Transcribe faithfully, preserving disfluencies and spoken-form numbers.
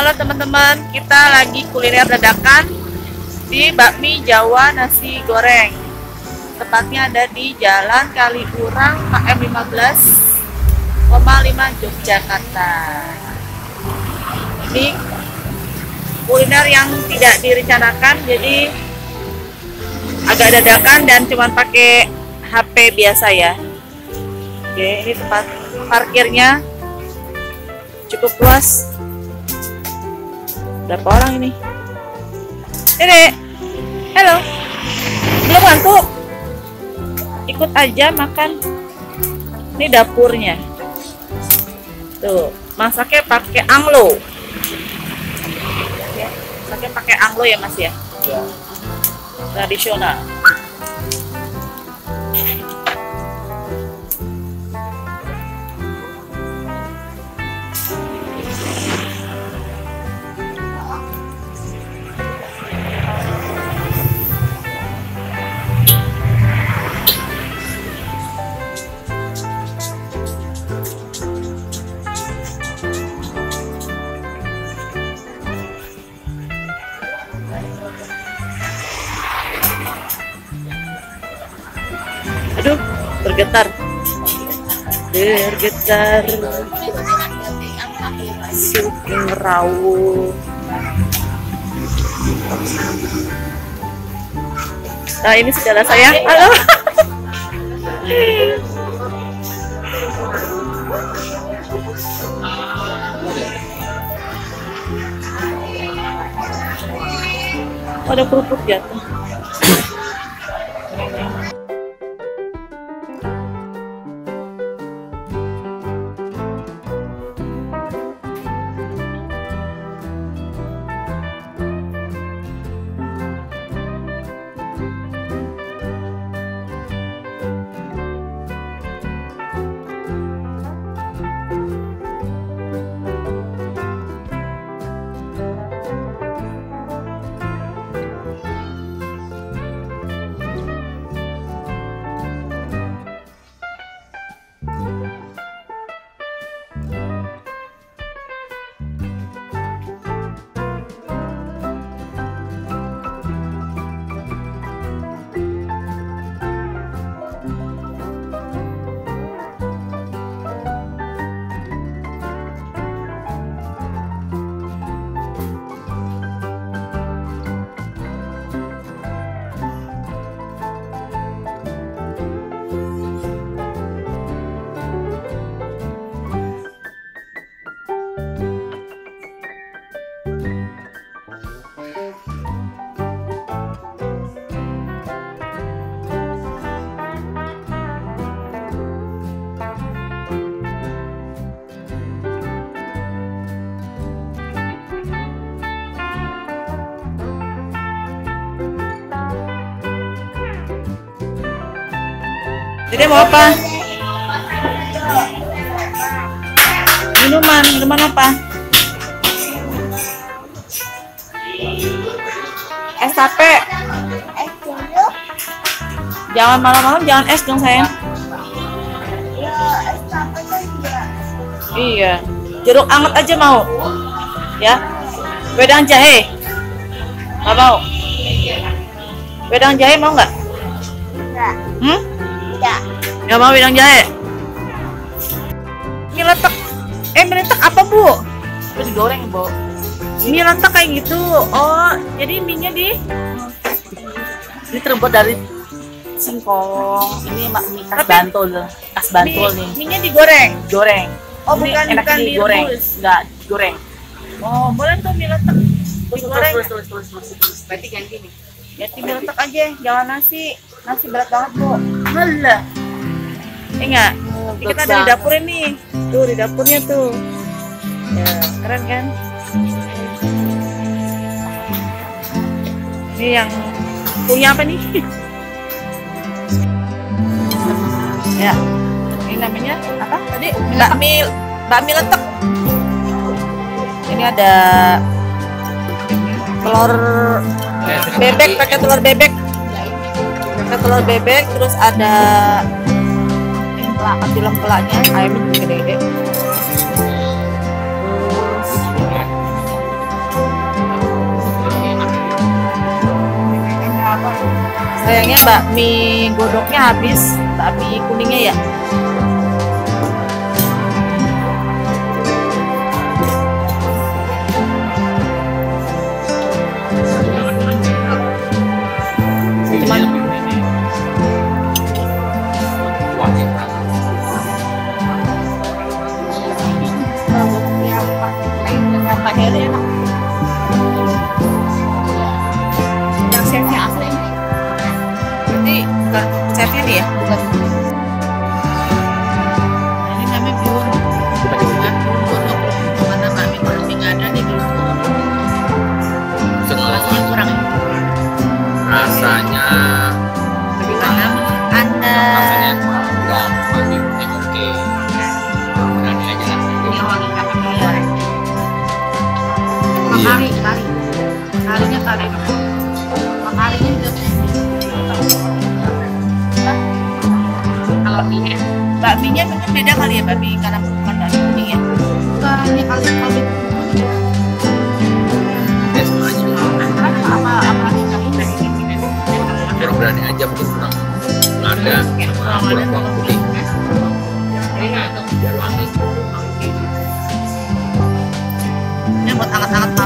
Halo teman-teman, kita lagi kuliner dadakan di bakmi Jawa nasi goreng. Tepatnya ada di Jalan Kaliurang K M lima belas koma lima Yogyakarta. Ini kuliner yang tidak direncanakan, jadi agak dadakan dan cuma pakai H P biasa ya. Oke, ini tempat parkirnya cukup luas. Berapa orang ini? Dede, halo. Belum ngantuk? Ikut aja makan. Ini dapurnya. Tuh, masaknya pakai anglo. Ya, masaknya pakai anglo ya Mas ya? Iya. Tradisional. Aduh, bergetar, bergetar, sugeng rawuh. Nah ini saudara saya, halo. Ada kerupuk jatuh. Jadi mau apa? Minuman, minuman apa? Es tape. Es dulu. Jangan malam-malam, jangan es dong sayang. Ya, es tape kan juga. Iya. Jeruk anget aja mau? Ya. Wedang jahe. Nggak mau? Wedang jahe mau nggak? Enggak. Hmm? Enggak. Nggak mau wedang jahe? Mie letek. Eh, mie letek apa bu? Itu digoreng bu. Mie letek kayak gitu. Oh, jadi mie-nya di ini terbuat dari singkong. Ini mak mie khas Bantul, khas Bantul nih. Mie-nya digoreng. Goreng. Oh, Ini bukan enak bukan digoreng. direbus. Enggak, goreng. Oh, boleh tuh mie letek. Digoreng. Terus terus terus terus terus. Berarti ganti nih. Ganti mie letek aja, jangan nasi. Nasi berat banget bu. Malah. Eh enggak. Ini kita ada di dapurnya nih. Tuh di dapurnya tuh. Ya, keren kan? Ini yang punya apa nih? Ya. Ini namanya apa tadi? Bakmi bakmi letek. Ini ada telur bebek, pakai telur bebek. Pakai telur bebek, terus ada ini pelak, film pelaknya, ayamnya juga gede-gede. Terus Sayangnya bakmi godoknya habis, bakmi kuningnya ya. Cuman Pak Heri enak. Yang chefnya asli. berarti bukan chefnya nih ya? Bukan. Ini namanya bihun. Bukan bihun godok. Karena bakmi godoknya nggak ada nih bihun godok. Rasanya kurang. Rasanya Bagaimana menurut Anda? rasanya kurang mandi oke. Berani aja lah. Ini wangi kakak goreng. Iya. Kari, kari. Karinya kari. Karinya juga. Kalau ini Bakminya mungkin beda kali ya, bakmi karena bukan bakmi kuning ya. bukan ini kali kali Ya sama aja. apa apa ini Kurang berani aja mungkin kurang nggak ada sama kurang bawang putih. Biar wangi. Ini buat anget-anget